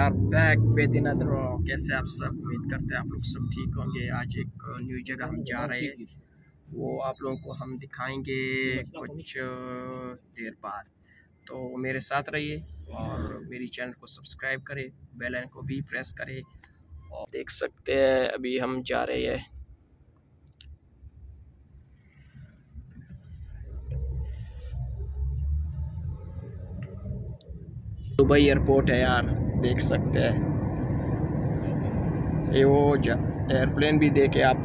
Are back with another vlog. कैसे आप सब, उम्मीद करते हैं आप लोग सब ठीक होंगे। आज एक न्यू जगह हम जा रहे हैं, वो आप लोगों को हम दिखाएंगे कुछ देर बाद। तो मेरे साथ रहिए और मेरी चैनल को सब्सक्राइब करें, बेल आइकन को भी प्रेस करें। और देख सकते हैं अभी हम जा रहे हैं दुबई एयरपोर्ट है यार, देख सकते हैं। ये वो एयरप्लेन भी देखे आप।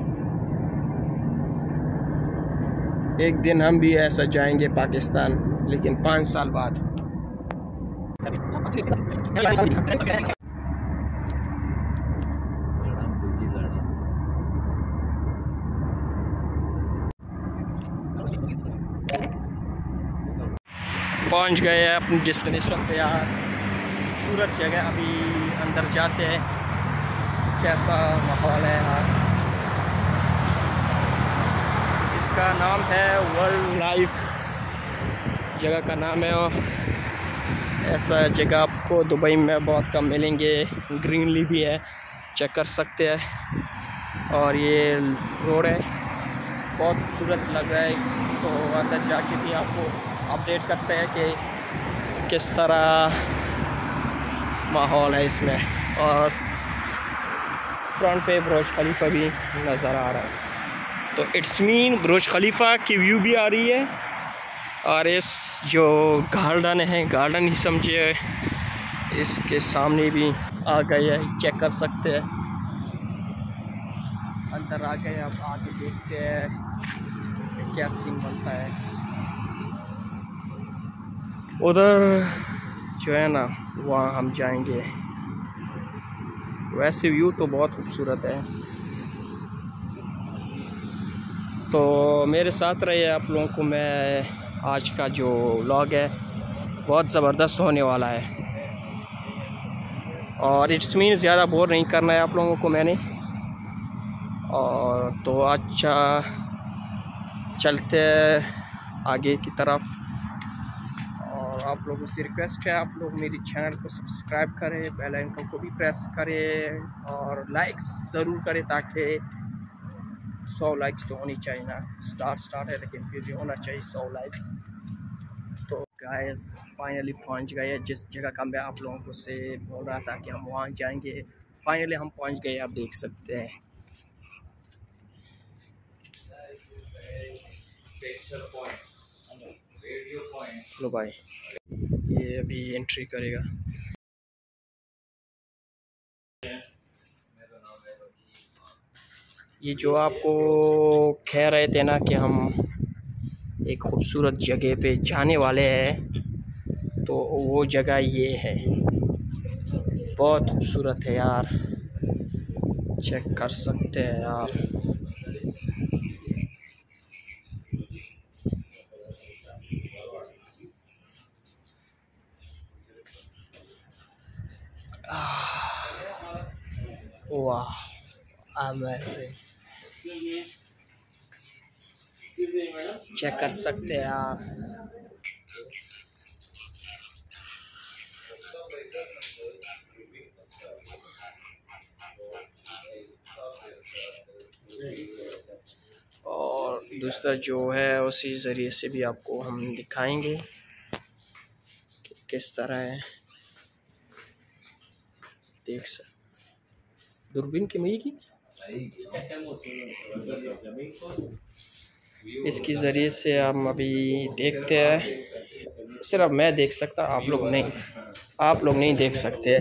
एक दिन हम भी ऐसा जाएंगे पाकिस्तान, लेकिन 5 साल बाद। पहुंच गए हैं अपनी डेस्टिनेशन पे यार। खूबसूरत जगह, अभी अंदर जाते हैं। कैसा माहौल है यार। इसका नाम है वर्ल्ड लाइफ, जगह का नाम है। और ऐसा जगह आपको दुबई में बहुत कम मिलेंगे। ग्रीनरी भी है, चेक कर सकते हैं। और ये रोड है, बहुत खूबसूरत लग रहा है। तो अंदर जाके भी आपको अपडेट करते हैं कि किस तरह माहौल है इसमें। और फ्रंट पे बुर्ज खलीफा भी नज़र आ रहा है। तो इट्स मीन बुर्ज खलीफा की व्यू भी आ रही है। और इस जो गार्डन है, गार्डन ही समझिए, इसके सामने भी आ गए है, चेक कर सकते हैं। अंदर आ गए, अब आगे देखते हैं क्या सीन बनता है। उधर जो है ना, वहाँ हम जाएंगे। वैसे व्यू तो बहुत खूबसूरत है। तो मेरे साथ रहिए, आप लोगों को मैं आज का जो व्लॉग है बहुत ज़बरदस्त होने वाला है। और इट्स मीन ज़्यादा बोर नहीं करना है आप लोगों को मैंने। और तो अच्छा, चलते आगे की तरफ। और आप लोगों से रिक्वेस्ट है, आप लोग मेरी चैनल को सब्सक्राइब करें, बेल आइकन को भी प्रेस करें और लाइक्स ज़रूर करें, ताकि 100 लाइक्स तो होनी चाहिए ना। स्टार्ट है, लेकिन फिर भी होना चाहिए 100 लाइक्स। तो गाइस फाइनली पहुंच गए जिस जगह का मैं आप लोगों को से बोल रहा था कि हम वहाँ जाएंगे। फाइनली हम पहुंच गए, आप देख सकते हैं। लो भाई, ये अभी एंट्री करेगा। ये जो आपको कह रहे थे ना कि हम एक खूबसूरत जगह पे जाने वाले हैं, तो वो जगह ये है। बहुत खूबसूरत है यार, चेक कर सकते हैं यार। वाह, अमेजिंग, चेक कर सकते हैं यार। और दूसरा जो है उसी ज़रिए से भी आपको हम दिखाएंगे कि किस तरह है। देख सकते दूरबीन की मई की इसकी ज़रिए से हम अभी देखते हैं। सिर्फ मैं देख सकता, आप लोग नहीं देख सकते।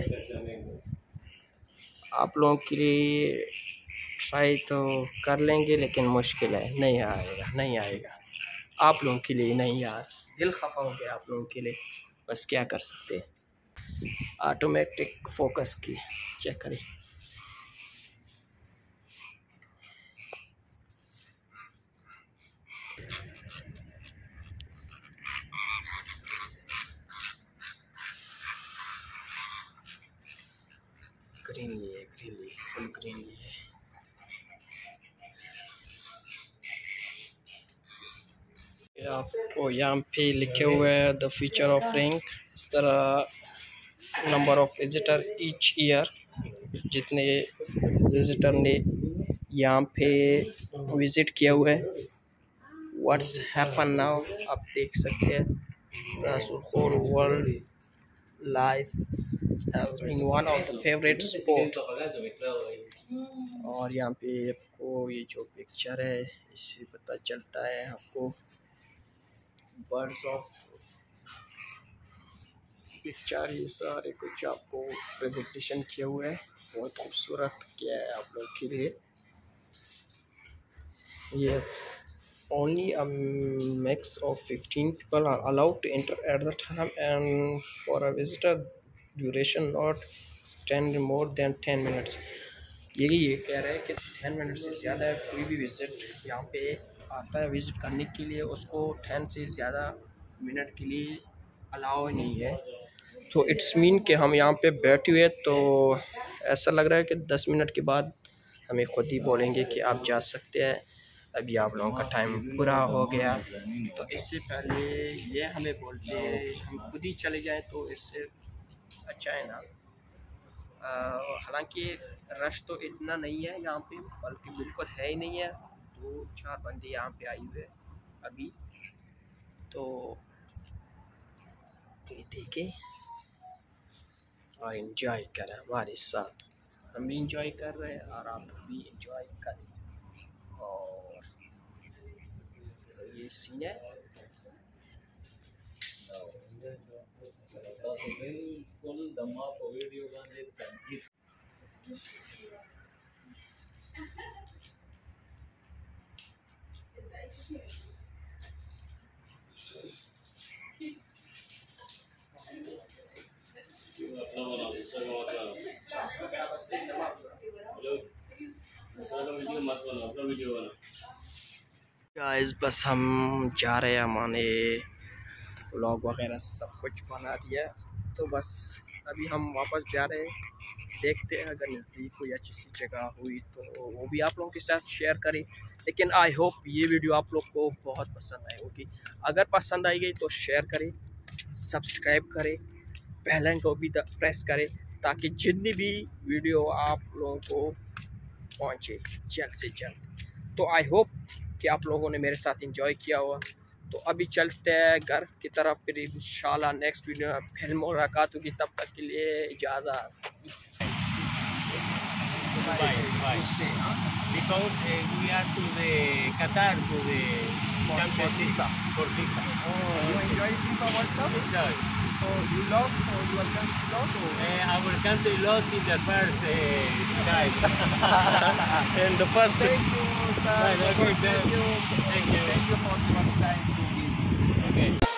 आप लोगों के लिए ट्राई तो कर लेंगे, लेकिन मुश्किल है, नहीं आएगा आप लोगों के लिए। नहीं यार, दिल खफा हो गया आप लोगों के लिए, बस क्या कर सकते हैं। ऑटोमेटिक फोकस की चेक करें। ग्रीनली फुल ग्रीनली है। आपको यहाँ पे लिखे हुए हैं द फ्यूचर ऑफ रिंग। इस तरह number of visitor each year, जितने विजिटर ने यहाँ पे विज़िट किया हुआ है। व्हाट्स हैपन नाउ, आप देख सकते हैं। रासुलखोर world life has been one of the favourite sport. और यहाँ पे आपको ये जो पिक्चर है इससे पता चलता है आपको बर्ड्स ऑफ पिक्चर, ये सारे कुछ आपको प्रेजेंटेशन किया हुआ है, बहुत खूबसूरत किया है आप लोग के लिए। ये only a max of 15 people are allowed to enter at the time, and for a visitor duration not extend more than 10 minutes। ये कह रहे हैं कि 10 मिनट से ज़्यादा कोई भी विज़िट यहाँ पे आता है विज़िट करने के लिए, उसको 10 से ज़्यादा मिनट के लिए अलाउ नहीं है। तो इट्स मीन कि हम यहाँ पे बैठे हुए तो ऐसा लग रहा है कि 10 मिनट के बाद हमें खुद ही बोलेंगे कि आप जा सकते हैं, अभी आप लोगों का टाइम पूरा हो गया। तो इससे पहले ये हमें बोलते हैं हम खुद ही चले जाएं तो इससे अच्छा है ना। हालांकि रश तो इतना नहीं है यहाँ पे, बल्कि बिल्कुल है ही नहीं है। 2-4 बंदे यहाँ पे आए हुए अभी, तो ये देखें और एंजॉय करें हमारे साथ। हम भी इंजॉय कर रहे हैं और आप भी इंजॉय करें। और तो ये सीन है। गाइस बस हम जा रहे हैं, हमने व्लॉग वगैरह सब कुछ बना दिया, तो बस अभी हम वापस जा रहे हैं। देखते हैं अगर नज़दीक कोई अच्छी सी जगह हुई तो वो भी आप लोगों के साथ शेयर करें। लेकिन आई होप ये वीडियो आप लोग को बहुत पसंद आई होगी। अगर पसंद आई गई तो शेयर करें, सब्सक्राइब करें, बेल आइकन को भी प्रेस करें, ताकि जितनी भी वीडियो आप लोगों को पहुँचे जल्द से जल्द। तो आई होप कि आप लोगों ने मेरे साथ एंजॉय किया हुआ। तो अभी चलते हैं घर की तरफ, फिर इंशाल्लाह नेक्स्ट वीडियो में फिर मुलाकात होगी। तब तक के लिए इजाज़त। Because we are to the Qatar to the championship for FIFA. Oh, you enjoy FIFA World Cup? Enjoy. So you lost or your country lost? Our country lost in the first time. In the first. Thank you, sir. Thank you. Thank you for your time to be. Okay.